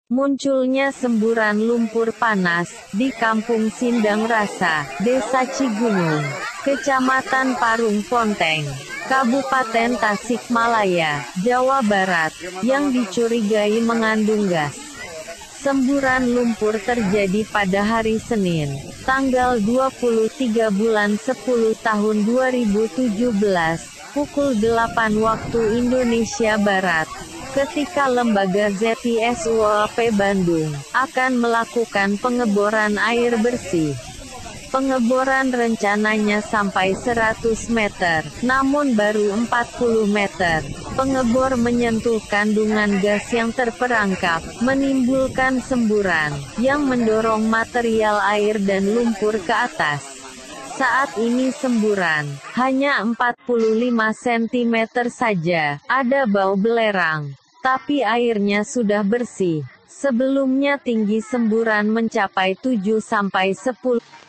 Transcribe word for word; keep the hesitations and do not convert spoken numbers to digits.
Munculnya semburan lumpur panas di Kampung Sindang Rasa, Desa Cigunung, Kecamatan Parung Ponteng, Kabupaten Tasikmalaya, Jawa Barat, yang dicurigai mengandung gas. Semburan lumpur terjadi pada hari Senin, tanggal dua puluh tiga bulan sepuluh tahun dua ribu tujuh belas, pukul delapan waktu Indonesia Barat, ketika lembaga Z I S U L P Bandung akan melakukan pengeboran air bersih. Pengeboran rencananya sampai seratus meter, namun baru empat puluh meter. Pengebor menyentuh kandungan gas yang terperangkap, menimbulkan semburan, yang mendorong material air dan lumpur ke atas. Saat ini semburan hanya empat puluh lima sentimeter saja, ada bau belerang, tapi airnya sudah bersih. Sebelumnya tinggi semburan mencapai tujuh sampai sepuluh